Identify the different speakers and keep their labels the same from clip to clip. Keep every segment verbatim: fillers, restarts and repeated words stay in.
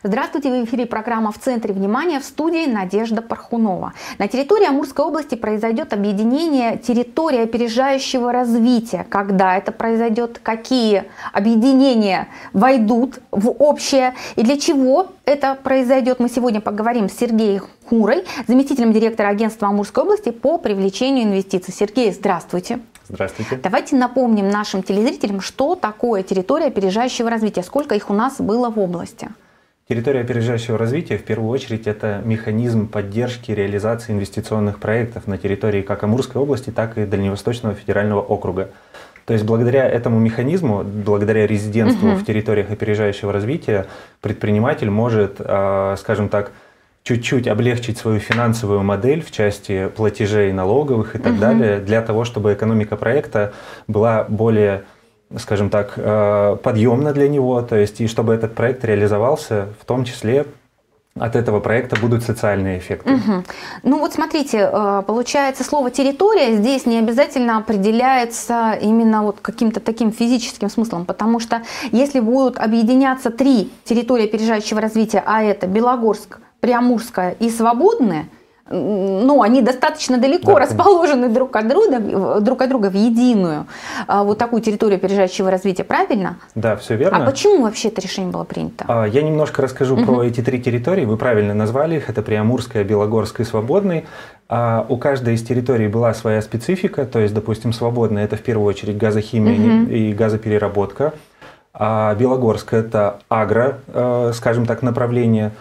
Speaker 1: Здравствуйте, в эфире программа «В центре внимания», в студии Надежда Пархунова. На территории Амурской области произойдет объединение территории опережающего развития. Когда это произойдет, какие объединения войдут в общее и для чего это произойдет, мы сегодня поговорим с Сергеем Хмурой, заместителем директора агентства Амурской области по привлечению инвестиций. Сергей, здравствуйте.
Speaker 2: Здравствуйте.
Speaker 1: Давайте напомним нашим телезрителям, что такое территория опережающего развития, сколько их у нас было в области.
Speaker 2: Территория опережающего развития, в первую очередь, это механизм поддержки реализации инвестиционных проектов на территории как Амурской области, так и Дальневосточного федерального округа. То есть благодаря этому механизму, благодаря резидентству uh-huh. в территориях опережающего развития, предприниматель может, скажем так, чуть-чуть облегчить свою финансовую модель в части платежей налоговых и так uh-huh. далее, для того, чтобы экономика проекта была более, скажем так, подъемна для него, то есть и чтобы этот проект реализовался, в том числе от этого проекта будут социальные эффекты.
Speaker 1: Угу. Ну вот смотрите, получается, слово «территория» здесь не обязательно определяется именно вот каким-то таким физическим смыслом, потому что если будут объединяться три территории опережающего развития, а это Белогорск, Приамурская и Свободная, ну, они достаточно далеко да, расположены друг от, друга, друг от друга в единую вот такую территорию опережающего развития, правильно?
Speaker 2: Да, все верно.
Speaker 1: А почему вообще это решение было принято?
Speaker 2: Я немножко расскажу угу. про эти три территории. Вы правильно назвали их. Это Приамурская, Белогорск и Свободный. У каждой из территорий была своя специфика. То есть, допустим, Свободная – это в первую очередь газохимия угу. и газопереработка. А Белогорск – это агро, скажем так, направление.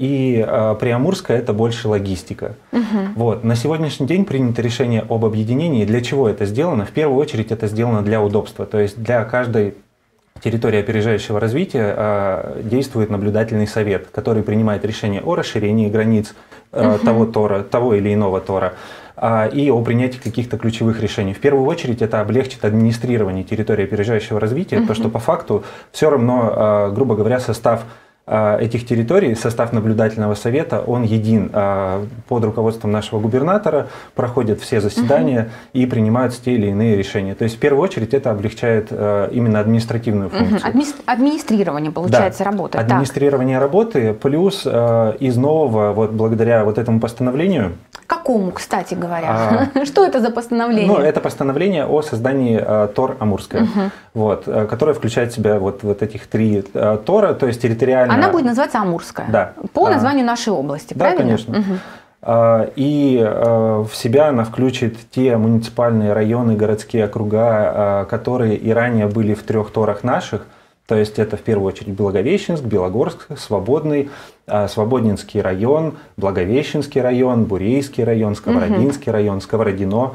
Speaker 2: И э, Приамурская – это больше логистика. Uh-huh. Вот. На сегодняшний день принято решение об объединении. Для чего это сделано? В первую очередь это сделано для удобства. То есть для каждой территории опережающего развития э, действует наблюдательный совет, который принимает решение о расширении границ э, uh-huh. того тора, того или иного тора э, и о принятии каких-то ключевых решений. В первую очередь это облегчит администрирование территории опережающего развития, uh-huh. потому что по факту все равно, э, грубо говоря, состав этих территорий, состав наблюдательного совета, он един. Под руководством нашего губернатора проходят все заседания угу. и принимаются те или иные решения. То есть в первую очередь это облегчает именно административную функцию.
Speaker 1: Угу. Администрирование, получается,
Speaker 2: да.
Speaker 1: работы.
Speaker 2: Администрирование так. работы, плюс из нового, вот благодаря вот этому постановлению.
Speaker 1: Какому, кстати говоря? А, Что это за постановление?
Speaker 2: Ну, это постановление о создании uh, ТОР Амурская, угу. вот, которое включает в себя вот, вот этих три uh, ТОРа, то есть территориально...
Speaker 1: Она будет называться Амурская,
Speaker 2: да.
Speaker 1: по названию а, нашей области,
Speaker 2: да,
Speaker 1: правильно?
Speaker 2: Да, конечно. Угу. Uh, и uh, в себя она включит те муниципальные районы, городские округа, uh, которые и ранее были в трех ТОРах наших. То есть это в первую очередь Благовещенск, Белогорск, Свободный, Свободнинский район, Благовещенский район, Бурейский район, Сковородинский угу. район, Сковородино,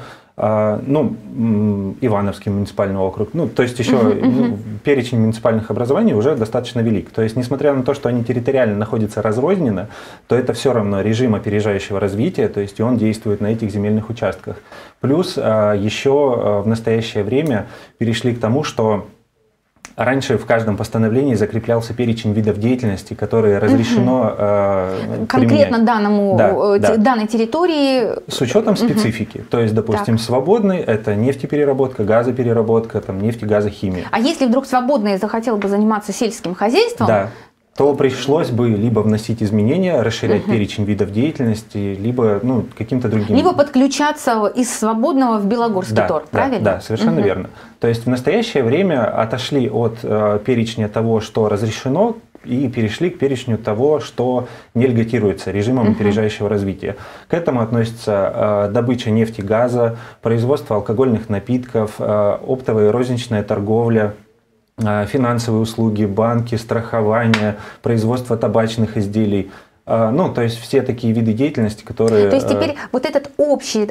Speaker 2: ну, Ивановский муниципальный округ. Ну, то есть еще угу, ну, угу. перечень муниципальных образований уже достаточно велик. То есть несмотря на то, что они территориально находятся разрозненно, то это все равно режим опережающего развития, то есть и он действует на этих земельных участках. Плюс еще в настоящее время перешли к тому, что раньше в каждом постановлении закреплялся перечень видов деятельности, которые разрешено угу. э,
Speaker 1: конкретно данному,
Speaker 2: да, да.
Speaker 1: данной территории.
Speaker 2: С учетом специфики. Угу. То есть, допустим, так. Свободный – это нефтепереработка, газопереработка, там, нефтегазохимия.
Speaker 1: А если вдруг Свободный захотел бы заниматься сельским хозяйством,
Speaker 2: да. то пришлось бы либо вносить изменения, расширять угу. перечень видов деятельности, либо ну, каким-то другим.
Speaker 1: Либо подключаться из Свободного в Белогорский
Speaker 2: да,
Speaker 1: ТОР,
Speaker 2: да,
Speaker 1: правильно?
Speaker 2: Да, совершенно угу. верно. То есть в настоящее время отошли от э, перечня того, что разрешено, и перешли к перечню того, что не льготируется режимом угу. опережающего развития. К этому относятся э, добыча нефти, газа, производство алкогольных напитков, э, оптовая и розничная торговля, финансовые услуги, банки, страхование, производство табачных изделий. Ну, то есть все такие виды деятельности, которые...
Speaker 1: То есть теперь вот эта общая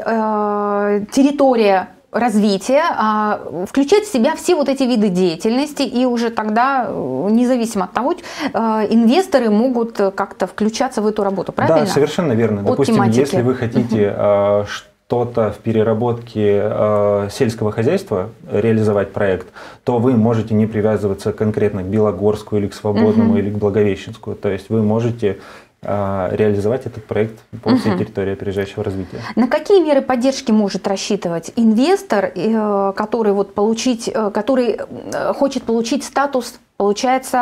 Speaker 1: э, территория развития э, включает в себя все вот эти виды деятельности, и уже тогда, независимо от того, э, инвесторы могут как-то включаться в эту работу, правильно?
Speaker 2: Да, совершенно верно.
Speaker 1: От
Speaker 2: Допустим,
Speaker 1: тематики.
Speaker 2: Если вы хотите э, что-то в переработке э, сельского хозяйства реализовать проект, то вы можете не привязываться конкретно к Белогорску или к Свободному, uh-huh. или к Благовещенску. То есть вы можете э, реализовать этот проект по всей uh-huh. территории опережающего развития.
Speaker 1: На какие меры поддержки может рассчитывать инвестор, э, который, вот получить, э, который хочет получить статус, получается,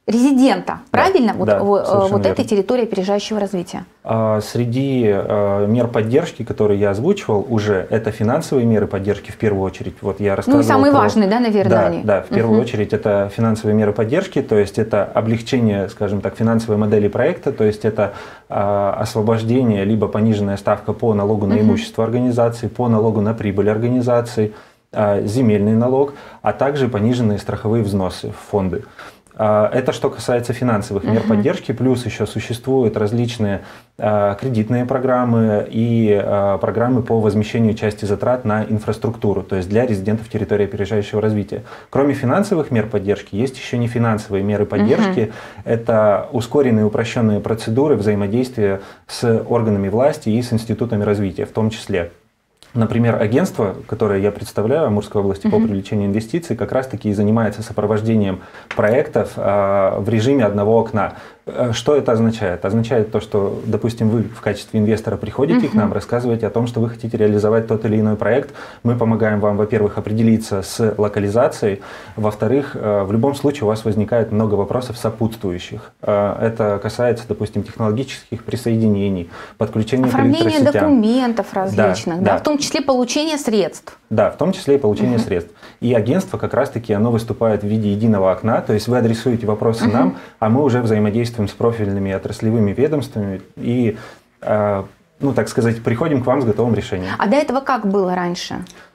Speaker 1: резидента, правильно?
Speaker 2: Да,
Speaker 1: вот
Speaker 2: да,
Speaker 1: вот, вот этой
Speaker 2: верно.
Speaker 1: территории опережающего развития.
Speaker 2: Среди мер поддержки, которые я озвучивал, уже это финансовые меры поддержки в первую очередь. Вот я рассказывал
Speaker 1: ну и самые
Speaker 2: про...
Speaker 1: важные, да, наверное,
Speaker 2: да,
Speaker 1: они?
Speaker 2: Да, в первую
Speaker 1: угу.
Speaker 2: очередь это финансовые меры поддержки, то есть это облегчение, скажем так, финансовой модели проекта, то есть это а, освобождение, либо пониженная ставка по налогу на имущество угу. организации, по налогу на прибыль организации, а, земельный налог, а также пониженные страховые взносы в фонды. Это что касается финансовых мер uh-huh. поддержки, плюс еще существуют различные а, кредитные программы и а, программы по возмещению части затрат на инфраструктуру, то есть для резидентов территории опережающего развития. Кроме финансовых мер поддержки, есть еще нефинансовые меры поддержки. Uh-huh. Это ускоренные упрощенные процедуры взаимодействия с органами власти и с институтами развития в том числе. Например, агентство, которое я представляю, Амурской области uh-huh. по привлечению инвестиций, как раз-таки и занимается сопровождением проектов а, в режиме одного окна. Что это означает? Означает то, что, допустим, вы в качестве инвестора приходите uh-huh. к нам, рассказываете о том, что вы хотите реализовать тот или иной проект. Мы помогаем вам, во-первых, определиться с локализацией. Во-вторых, в любом случае у вас возникает много вопросов сопутствующих. Это касается, допустим, технологических присоединений, подключения к электросетям.
Speaker 1: Оформление документов различных, да,
Speaker 2: да,
Speaker 1: да, в том числе получение средств.
Speaker 2: Да, в том числе и получение uh-huh. средств. И агентство как раз-таки оно выступает в виде единого окна, то есть вы адресуете вопросы uh-huh. нам, а мы уже взаимодействуем с профильными отраслевыми ведомствами и, э, ну так сказать, приходим к вам с готовым решением.
Speaker 1: А до этого как было раньше?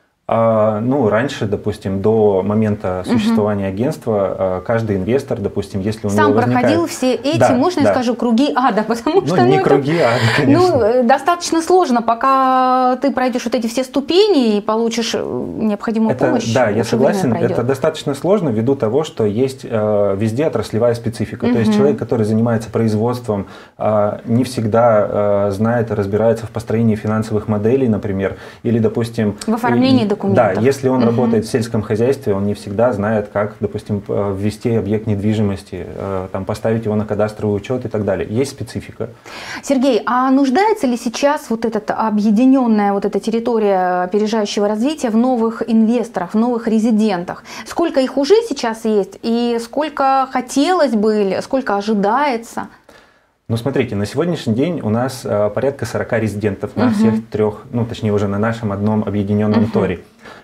Speaker 2: А, ну, раньше, допустим, до момента существования угу. агентства, каждый инвестор, допустим, если у
Speaker 1: Сам
Speaker 2: него возникает...
Speaker 1: проходил все эти,
Speaker 2: да,
Speaker 1: можно
Speaker 2: да.
Speaker 1: я скажу, круги ада, потому
Speaker 2: ну,
Speaker 1: что...
Speaker 2: не
Speaker 1: ну,
Speaker 2: круги
Speaker 1: это,
Speaker 2: ада, конечно.
Speaker 1: Ну, достаточно сложно, пока ты пройдешь вот эти все ступени и получишь необходимую
Speaker 2: это,
Speaker 1: помощь.
Speaker 2: Да, я согласен, это достаточно сложно ввиду того, что есть э, везде отраслевая специфика. Угу. То есть человек, который занимается производством, э, не всегда э, знает и разбирается в построении финансовых моделей, например, или, допустим...
Speaker 1: В оформлении
Speaker 2: и,
Speaker 1: документов.
Speaker 2: Да, если он
Speaker 1: угу.
Speaker 2: работает в сельском хозяйстве, он не всегда знает, как, допустим, ввести объект недвижимости, там, поставить его на кадастровый учет и так далее. Есть специфика.
Speaker 1: Сергей, а нуждается ли сейчас вот эта объединенная вот эта территория опережающего развития в новых инвесторах, в новых резидентах? Сколько их уже сейчас есть и сколько хотелось бы, или сколько ожидается?
Speaker 2: Ну, смотрите, на сегодняшний день у нас э, порядка сорока резидентов на uh-huh. всех трех, ну, точнее, уже на нашем одном объединенном uh-huh. торе.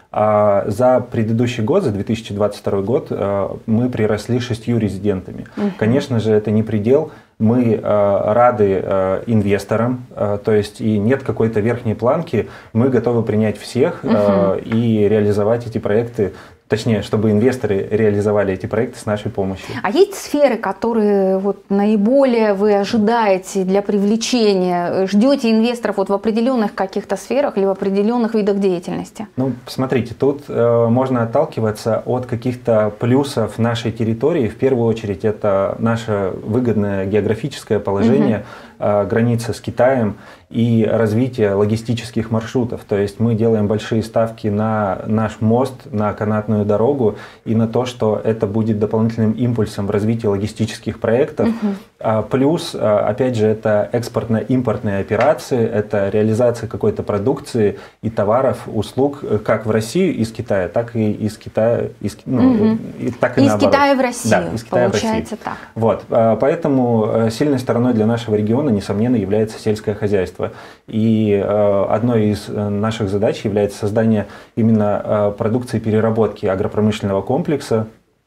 Speaker 2: А за предыдущий год, за две тысячи двадцать второй год, э, мы приросли шестью резидентами. Uh-huh. Конечно же, это не предел. Мы э, рады э, инвесторам, э, то есть и нет какой-то верхней планки. Мы готовы принять всех uh-huh. э, и реализовать эти проекты. Точнее, чтобы инвесторы реализовали эти проекты с нашей помощью.
Speaker 1: А есть сферы, которые вот наиболее вы ожидаете для привлечения? Ждете инвесторов вот в определенных каких-то сферах или в определенных видах деятельности?
Speaker 2: Ну, смотрите, тут э, можно отталкиваться от каких-то плюсов нашей территории. В первую очередь, это наше выгодное географическое положение, угу. э, граница с Китаем и развитие логистических маршрутов. То есть мы делаем большие ставки на наш мост, на канатную дорогу и на то, что это будет дополнительным импульсом в развитии логистических проектов. Uh-huh. А, плюс, опять же, это экспортно-импортные операции, это реализация какой-то продукции и товаров, услуг как в Россию из Китая, так и из Китая, из, ну, uh-huh. и, так и
Speaker 1: из
Speaker 2: наоборот.
Speaker 1: Китая в Россию,
Speaker 2: да, из Китая
Speaker 1: получается
Speaker 2: в Россию.
Speaker 1: Так.
Speaker 2: Вот, поэтому сильной стороной для нашего региона, несомненно, является сельское хозяйство. И э, одной из наших задач является создание именно э, продукции переработки агропромышленного комплекса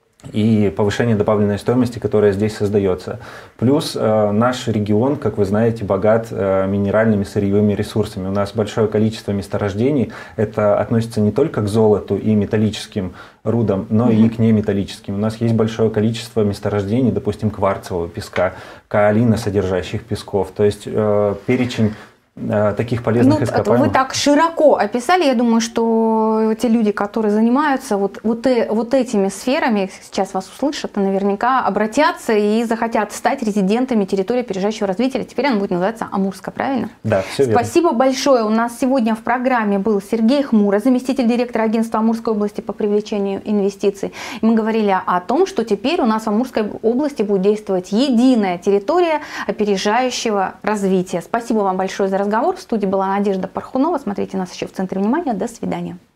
Speaker 2: и повышение добавленной стоимости, которая здесь создается. Плюс э, наш регион, как вы знаете, богат э, минеральными сырьевыми ресурсами. У нас большое количество месторождений. Это относится не только к золоту и металлическим рудам, но mm-hmm. и к неметаллическим. У нас есть большое количество месторождений, допустим, кварцевого песка, каолиносодержащих песков. То есть э, перечень таких полезных
Speaker 1: ну,
Speaker 2: ископаемых.
Speaker 1: Вы так широко описали, я думаю, что те люди, которые занимаются вот, вот, вот этими сферами, сейчас вас услышат, наверняка обратятся и захотят стать резидентами территории опережающего развития. Теперь она будет называться Амурская, правильно?
Speaker 2: Да, все верно.
Speaker 1: Спасибо большое. У нас сегодня в программе был Сергей Хмуро, заместитель директора агентства Амурской области по привлечению инвестиций. И мы говорили о том, что теперь у нас в Амурской области будет действовать единая территория опережающего развития. Спасибо вам большое за разговор. В студии была Надежда Пархунова. Смотрите нас еще в центре внимания. До свидания.